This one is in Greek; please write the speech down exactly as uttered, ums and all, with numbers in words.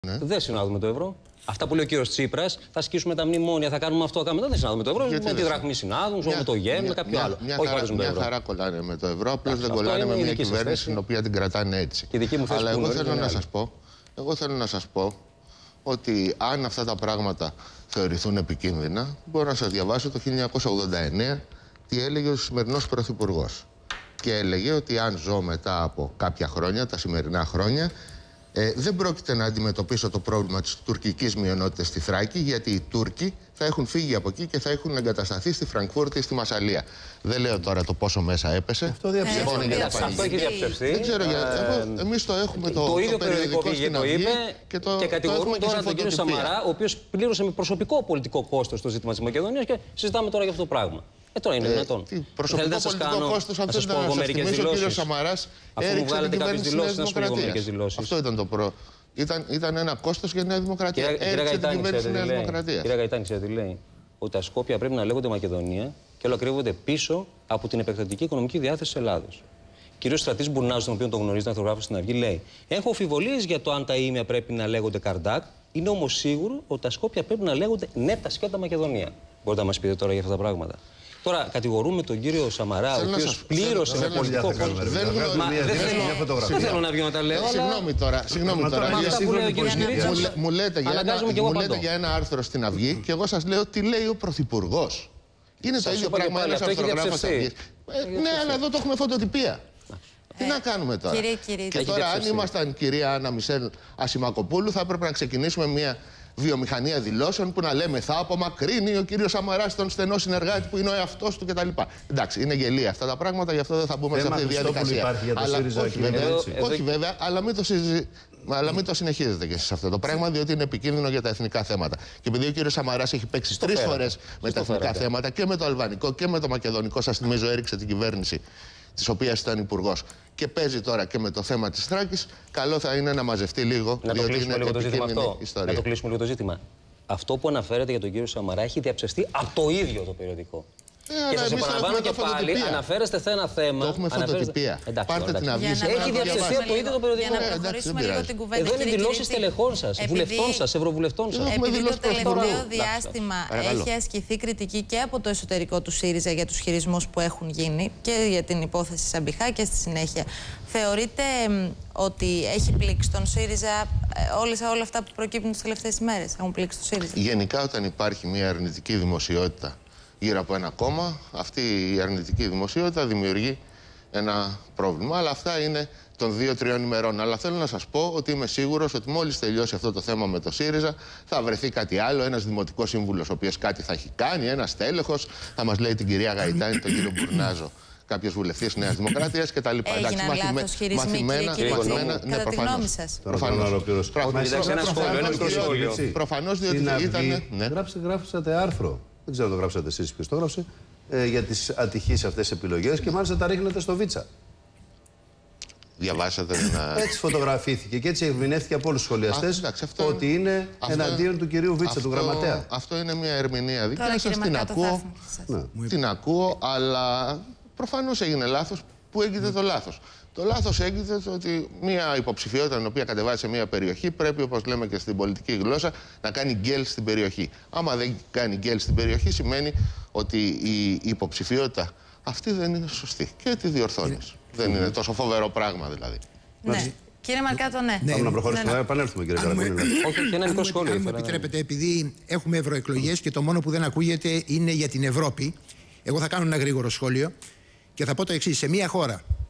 Ναι. Δεν συνάδουμε το ευρώ. Αυτά που λέει ο κύριος Τσίπρας, θα ασκήσουμε τα μνημόνια, θα κάνουμε αυτό, θα κάνουμε. Δεν συνάδουμε το ευρώ. Γιατί με τη δραχμή συνάδουν, με το γεν, με κάποιο μια, άλλο. Μια, Όχι χαρά, το μια ευρώ. χαρά κολλάνε με το ευρώ, απλώς δεν κολλάνε με μια κυβέρνηση την οποία την κρατάνε έτσι. Αλλά εγώ θέλω να σας πω, εγώ θέλω να σας πω ότι αν αυτά τα πράγματα θεωρηθούν επικίνδυνα, μπορώ να σας διαβάσω το χίλια εννιακόσια ογδόντα εννέα τι έλεγε ο σημερινός πρωθυπουργός. Και έλεγε ότι αν ζω μετά από κάποια χρόνια, τα σημερινά χρόνια, ε, δεν πρόκειται να αντιμετωπίσω το πρόβλημα της τουρκικής μειονότητας στη Θράκη, γιατί οι Τούρκοι θα έχουν φύγει από εκεί και θα έχουν εγκατασταθεί στη Φραγκφούρτη ή στη Μασσαλία. Δεν λέω τώρα το πόσο μέσα έπεσε. Αυτό διαψευστεί. Αυτό έχει διαψευστεί. Δεν ξέρω, ε, εμείς το έχουμε το, το, το ίδιο περιοδικό πήγε το είπε και, το, και κατηγορούμε το τώρα τον κύριο Σαμαρά, ο οποίος πλήρωσε με προσωπικό πολιτικό κόστος το ζήτημα της Μακεδονίας και συζητάμε τώρα για αυτό το πράγμα. Ε, τώρα είναι δυνατόν. Ε, προσωπικό να σας πολιτικό κάνω, κόστος, αν να σας θέλετε πω να σας μερικές θυμίσω, ο κύριος δηλώσεις. Σαμαράς Αφού μου έριξε την βγάλετε κάποιες κυβέρνηση της Νέας δηλώσεις, να σας πω Δημοκρατίας. δηλώσεις. Αυτό ήταν το προ... Ήταν, ήταν ένα κόστος για τη Νέα Δημοκρατία. Έριξε την κυβέρνηση της Νέας Δημοκρατίας. Κύριε Γαϊτάνη, ξέρετε τι λέει? Ότι τα Σκόπια πρέπει να λέγονται Μακεδονία και όλα κρύβονται πίσω από την επεκτατική οικονομική διάθεση της Ελλάδος. Κύριο Στρατής Μπουρνάζος, τον οποίο τον γνωρίζετε, αρθρογράφος στην Αυγή, λέει: έχω αμφιβολίες για το αν τα ήμια πρέπει να λέγονται Καρντάκ. Είναι όμως σίγουρο ότι τα Σκόπια πρέπει να λέγονται ναι, τα σκέτα Μακεδονία. Μπορείτε να μας πείτε τώρα για αυτά τα πράγματα? Τώρα κατηγορούμε τον κύριο Σαμαρά, ο οποίος πλήρωσε με πολιτικό κόστος. Δεν θέλω να βγω να τα λέω. Συγγνώμη τώρα. Συγγνώμη τώρα. Μου λέτε για ένα άρθρο στην Αυγή και εγώ σας λέω τι λέει ο Πρωθυπουργός. Είναι το ίδιο πράγμα ένας αρθρογράφος Αυγής. Ναι, αλλά εδώ το έχουμε φωτοτυπία. Τι να κάνουμε τώρα? Και τώρα, αν ήμασταν κυρία Άννα Μισελ Ασημακοπούλου, θα έπρεπε να ξεκινήσουμε μια βιομηχανία δηλώσεων που να λέμε θα απομακρύνει ο κύριος Σαμαράς τον στενό συνεργάτη που είναι ο εαυτός του κτλ. Εντάξει, είναι γελία αυτά τα πράγματα, γι' αυτό δεν θα μπούμε σε αυτή τη διαδικασία. Αλλά, όχι, βέβαια, όχι βέβαια, αλλά μην το συζητήσουμε. Αλλά μην το συνεχίζετε και εσείς αυτό το πράγμα, διότι είναι επικίνδυνο για τα εθνικά θέματα. Και επειδή ο κύριος Σαμαράς έχει παίξει τρεις φορές με τα εθνικά θέματα και με το αλβανικό και με το μακεδονικό, σας θυμίζω, έριξε την κυβέρνηση της οποίας ήταν υπουργός και παίζει τώρα και με το θέμα της Θράκης, καλό θα είναι να μαζευτεί λίγο, να διότι το είναι λίγο το ζήτημα αυτό. Ιστορία. Να το κλείσουμε λίγο το ζήτημα. Αυτό που αναφέρεται για τον κύριο Σαμαρά έχει διαψευστεί από το ίδιο το περιοδικό. Ε, και σας επαναλαμβάνω και πάλι, αναφέρεστε σε ένα θέμα. Το έχουμε φωτοτυπία. Πάρτε την Αυγή. Έχει διαψευστεί από το ίδιο το περιοδικό. Για να προχωρήσουμε λίγο την κουβέντα. Εδώ είναι δηλώσεις τελεχών σας, βουλευτών σας, ευρωβουλευτών σας. Επειδή το τελευταίο διάστημα έχει ασκηθεί κριτική και από το εσωτερικό του ΣΥΡΙΖΑ για τους χειρισμούς που έχουν γίνει και για την υπόθεση Σαμπιχά και στη συνέχεια, θεωρείτε ότι έχει πλήξει τον ΣΥΡΙΖΑ όλες, όλα αυτά που προκύπτουν τις τελευταίες ημέρες? Έχουν πλήξει τον ΣΥΡΙΖΑ? Γενικά, όταν υπάρχει μια αρνητική δημοσιότητα γύρω από ένα κόμμα, αυτή η αρνητική δημοσιότητα δημιουργεί ένα πρόβλημα. Αλλά αυτά είναι των δύο-τριών ημερών. Αλλά θέλω να σας πω ότι είμαι σίγουρος ότι μόλις τελειώσει αυτό το θέμα με το ΣΥΡΙΖΑ, θα βρεθεί κάτι άλλο. Ένας δημοτικός σύμβουλος, ο οποίος κάτι θα έχει κάνει, ένας τέλεχος, θα μας λέει την κυρία Γαϊτάνη, τον κύριο Μπουρνάζο, κάποιος βουλευτής Νέας Δημοκρατίας κτλ. Έγιναν λάθος χειρισμοί, κύριε Κυριακή, κατά τη γνώμη σας? Προφανώς, διότι ήταν. Γράψατε άρθρο. Δεν ξέρω αν το γράψατε εσείς ποιος το έγραψε, ε, για τις ατυχείς αυτές τις επιλογές και μάλιστα τα ρίχνετε στο Βίτσα. Διαβάσατε ένα... Έτσι φωτογραφήθηκε και έτσι ερμηνεύτηκε από όλους τους σχολιαστές ότι είναι, είναι αυτό, εναντίον του κυρίου Βίτσα, αυτό, του γραμματέα. Αυτό είναι μια ερμηνεία δικιά σας, την ακούω, ναι. την ακούω, αλλά προφανώς έγινε λάθος. Πού έγινε το λάθος? Το λάθος έγινε ότι μια υποψηφιότητα την οποία κατεβάζει σε μια περιοχή πρέπει, όπως λέμε και στην πολιτική γλώσσα, να κάνει γκέλ στην περιοχή. Άμα δεν κάνει γκέλ στην περιοχή, σημαίνει ότι η υποψηφιότητα αυτή δεν είναι σωστή. Και τη διορθώνεις. Δεν είναι τόσο φοβερό πράγμα δηλαδή. Ναι. Κύριε Μαρκάτο, ναι. Πάμε να προχωρήσουμε. Να επανέλθουμε, κύριε Καραμανλή. Όχι, και ένα μικρό σχόλιο. Αν μου επιτρέπετε, επειδή έχουμε ευρωεκλογές και το μόνο που δεν ακούγεται είναι για την Ευρώπη, εγώ θα κάνω ένα γρήγορο σχόλιο και θα πω το εξής. Σε μια χώρα